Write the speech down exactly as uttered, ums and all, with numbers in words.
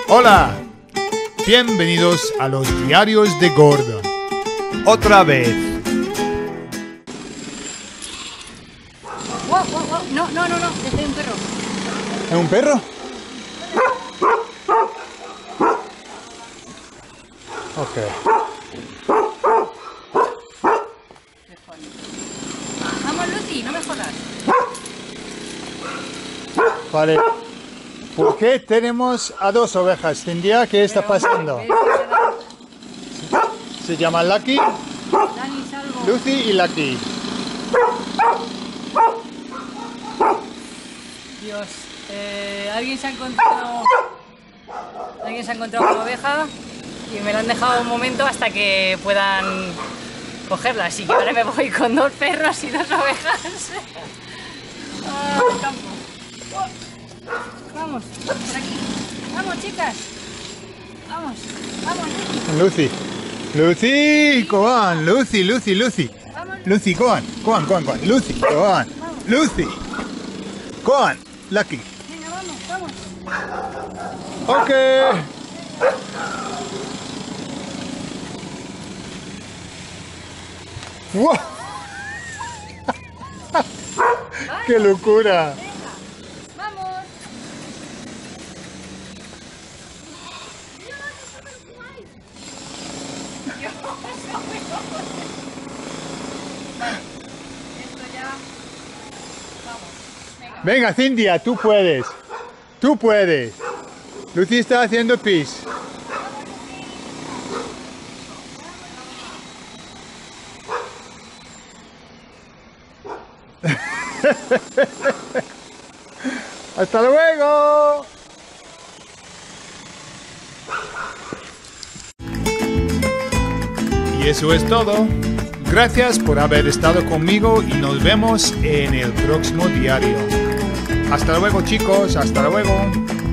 Hola, bienvenidos a los diarios de Gordon. Otra vez. Wow, wow, wow. No, no, no, no, es de un perro. ¿Es un perro? Ok. Vamos, Lucy, no me jodas. Vale. ¿Por qué tenemos a dos ovejas? Cintia, ¿qué está pasando? Se llama Lucky, Dani, salvo. Lucy y Lucky. Dios, eh, alguien se ha encontrado. Alguien se ha encontrado una oveja y me la han dejado un momento hasta que puedan cogerla. Así que ahora me voy con dos perros y dos ovejas. Al campo. Vamos, por aquí. Vamos, chicas. Vamos, vamos, Lucy. Lucy. Lucy, go on. Lucy, Lucy, Lucy. Vamos, Lucy, go on. Go on, go on, go on. Lucy, go on. Lucy. Go on. Lucky. venga, vamos, vamos. Ok. ¡Wow! ¡Qué locura! Venga, vamos. Vale, esto ya. Vamos, venga. Venga, Cintia, tú puedes. Tú puedes. Lucy está haciendo pis. ¡Hasta luego! Y eso es todo. Gracias por haber estado conmigo y nos vemos en el próximo diario. Hasta luego, chicos. Hasta luego.